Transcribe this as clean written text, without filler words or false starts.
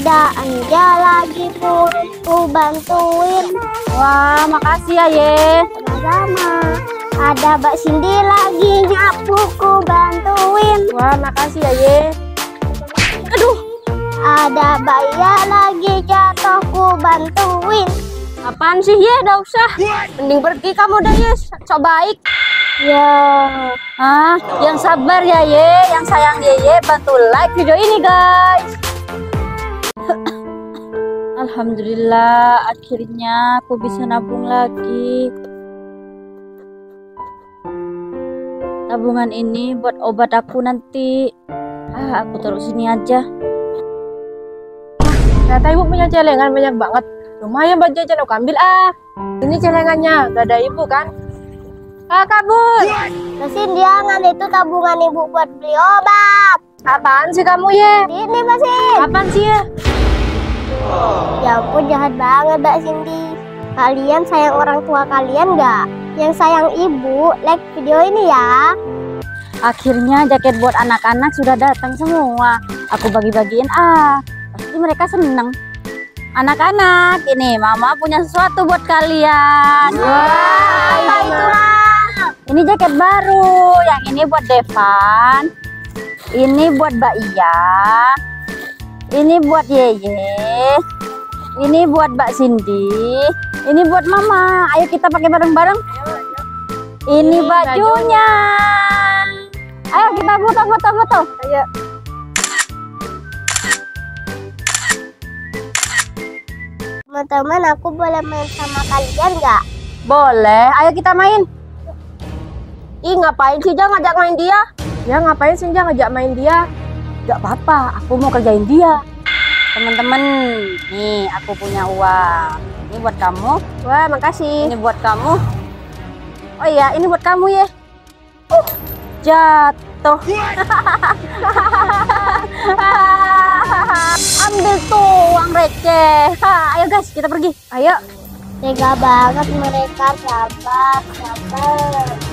Ada Anja lagi pun ku bantuin. Wah, makasih ya, Ye. Sama-sama. Ada Mbak Cindy lagi nyapu ku bantuin. Wah, makasih ya, Ye. Aduh, Ada Mbak Iya lagi jatuh ku bantuin. apaan sih, Ye? Udah usah. Mending pergi kamu dah, Ye. Sok baik. Ya, Yang sabar ya, Ye. Yang sayang Ye, bantu like video ini, guys. Alhamdulillah, akhirnya aku bisa nabung lagi. Tabungan ini buat obat aku nanti. Aku taruh sini aja. Ternyata ibu punya celengan banyak banget. Lumayan buat jajan, aku ambil Ini celengannya, udah ada ibu kan? Kabur. mesin jangan itu tabungan ibu buat beli obat. Apaan sih kamu, Ye? Ini mesin. Apaan sih, ya? Ya ampun, jahat banget Mbak Cindy. Kalian sayang orang tua kalian nggak? Yang sayang ibu, like video ini ya. Akhirnya jaket buat anak-anak sudah datang semua. Aku bagi-bagiin pasti mereka seneng. Anak-anak, ini mama punya sesuatu buat kalian. Wah, apa itu? Ini jaket baru. Yang ini buat Devan. Ini buat Mbak Iya. Ini buat Yeye. Ini buat Mbak Cindy. Ini buat mama. Ayo kita pakai bareng-bareng. Ini bajunya. Ayo kita foto. Ayo. Teman-teman, aku boleh main sama kalian nggak? Boleh. Ayo kita main. Ih, ngapain sih Jang ngajak main dia? Ya, ngapain sih Jang ngajak main dia? Gak apa-apa. Aku mau kerjain dia. Teman-teman, nih aku punya uang. Ini buat kamu. Wah, makasih. Ini buat kamu. Oh iya, ini buat kamu ya. Jatuh. Ambil tuh uang receh. Ayo guys, kita pergi. Ayo. Tega banget mereka, sabar.